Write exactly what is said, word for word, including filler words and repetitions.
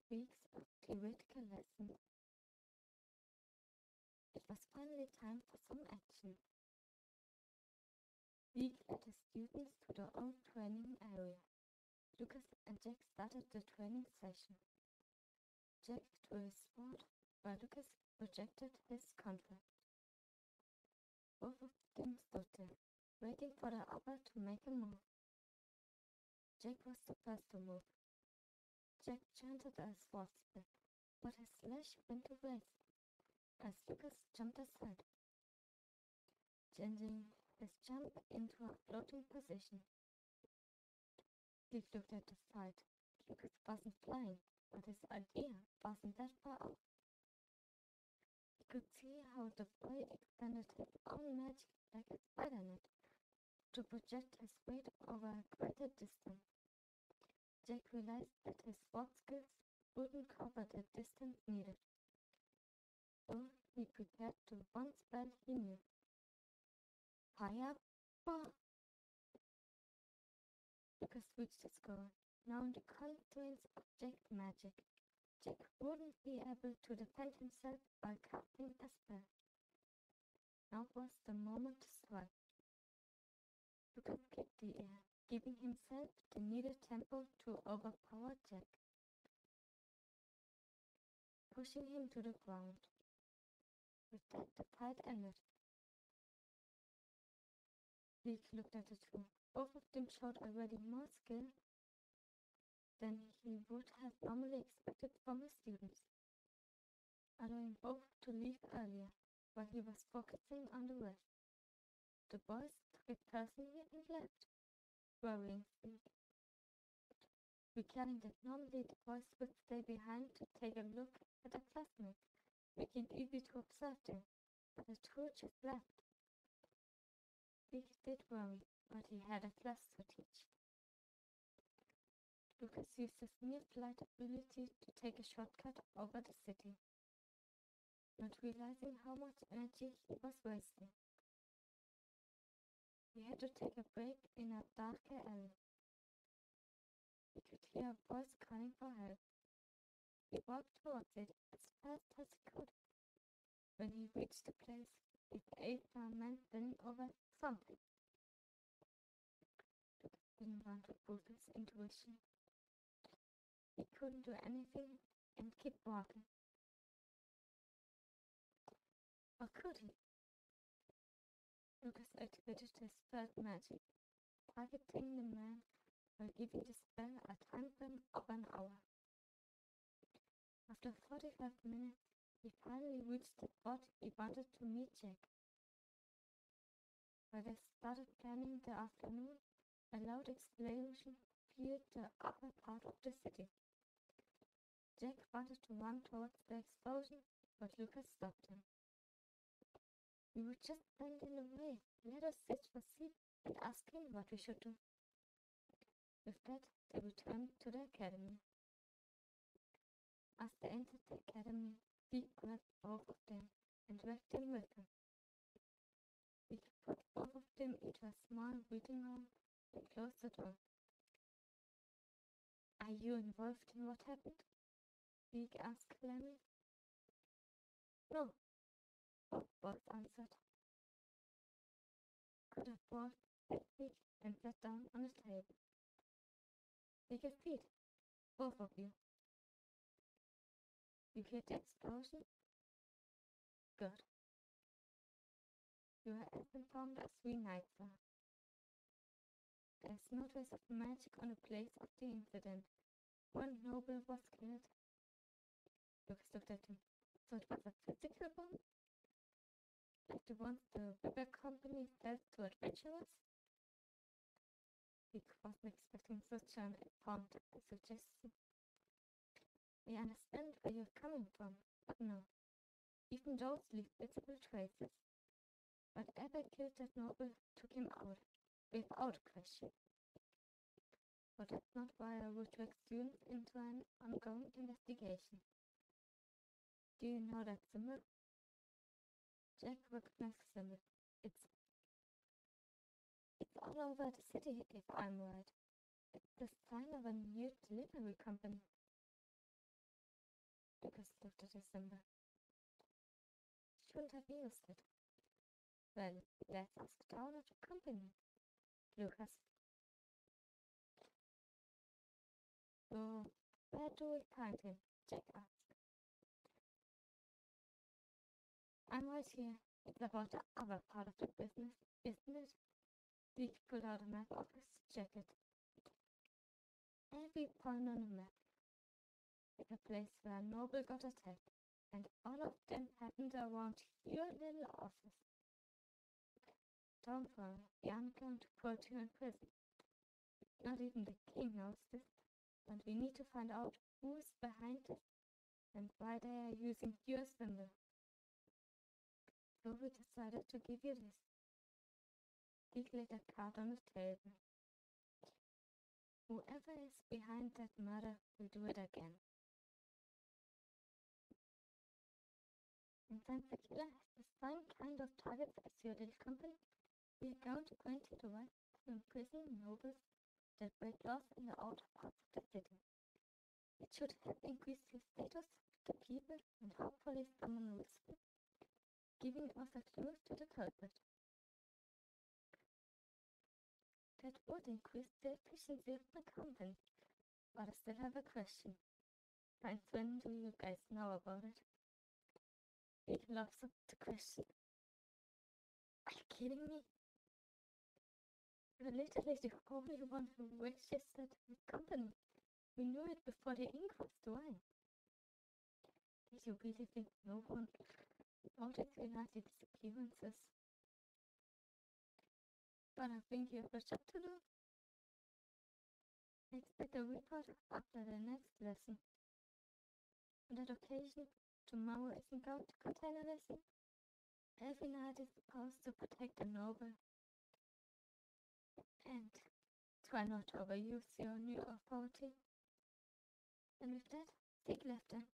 weeks of theoretical lessons, it was finally time for some action. Zeke led his students to their own training area. Lucas and Jack started the training session. Jack drew his sword, while Lucas projected his contract. Both of them stood there, waiting for the other to make a move. Jack was the first to move. Jack chanted a sword spell, but his slash went to waste as Lucas jumped aside, changing his jump into a floating position. Zeke looked at the fight. Lucas wasn't flying, but his idea wasn't that far off. He could see how the boy extended his own magic like a spider net to project his weight over a greater distance. Jack realized that his sword skills wouldn't cover the distance needed, so he prepared to one spell he knew. Fire! Bah! Lucas reached his goal. Now in the confluence of Jack's magic, Jack wouldn't be able to defend himself by casting a spell. Now was the moment to strike. Lucas kicked the air, giving himself the needed tempo to overpower Jack, pushing him to the ground. With that, the fight ended. Zeke looked at the two. Both of them showed already more skill than he would have normally expected from his students, allowing both to leave earlier while he was focusing on the rest. The boys took it personally and left, worrying Zeke, recalling that normally the boys would stay behind to take a look at their classmates, making it easy to observe them, but the two just left. Zeke did worry, but he had a class to teach. Lucas used his near-flight ability to take a shortcut over the city, not realizing how much energy he was wasting. He had to take a break in a darker alley. He could hear a voice calling for help. He walked towards it as fast as he could. When he reached the place, he saw a man bending over something. Lucas didn't want to prove his intuition. He couldn't do anything and keep walking. Or could he? Lucas activated his third magic, targeting the man while giving the spell a time frame of an hour. After forty-five minutes, he finally reached the spot he wanted to meet Jack. While they started planning the afternoon, a loud explosion filled the upper part of the city. Jack wanted to run towards the explosion, but Lucas stopped him. "We were just standing in the way. Let us sit for Zeke and ask him what we should do." With that, they returned to the academy. As they entered the academy, Zeke grabbed both of them and dragged them with him. Zeke put both of them into a small reading room and closed the door. "Are you involved in what happened?" Zeke asked Lemmy. "No," both boys answered. Could have brought said Zeke and sat down on the table. "Take a seat, both of you. You hear the explosion? Good. You are as informed as we knights are. There is no trace of magic on the place of the incident. One noble was killed." Lucas looked at him. "So it was a physical bomb? Like the ones the Weber Company sells to adventurers?" Zeke wasn't expecting such an informed suggestion. "I understand where you're coming from, but no. Even those leave visible traces. Whatever killed that noble took him out, without question. But that's not why I would drag students into an ongoing investigation. Do you know that symbol?" Jack recognized the symbol. It's It's all over the city, if I'm right. It's the sign of a new delivery company. Lucas looked at his symbol. Shouldn't have used it. Well, let's ask the owner to accompany Lucas. So, where do we find him? Jack asked. I'm right here. It's about the other part of the business, isn't it? Zeke pulled out a map of his jacket. Every point on the map is a place where Noble got attacked, and all of them happened around your little office. Don't worry, we aren't going to put you in prison. Not even the king knows this, but we need to find out who's behind it and why they are using your symbol. So we decided to give you this. Zeke laid a card on the table. Whoever is behind that murder will do it again. And since the killer has the same kind of targets as your little company, we are going to grant you the right to imprison nobles that break laws in the outer parts of the city. It should help increase your status with the people and hopefully someone will slip, giving us a clue to the culprit. That would increase the efficiency of the company, but I still have a question. Since when do you guys know about it? He loves the question. Are you kidding me? You're literally the only one who registered the company. We knew it before the inquest, why? Did you really think no one noticed United disappearances? But I think you have a job to do. I expect a report after the next lesson. On that occasion, tomorrow isn't going to contain a lesson. Every knight is supposed to protect the noble. And try not to overuse your new authority. And with that, Zeke left them.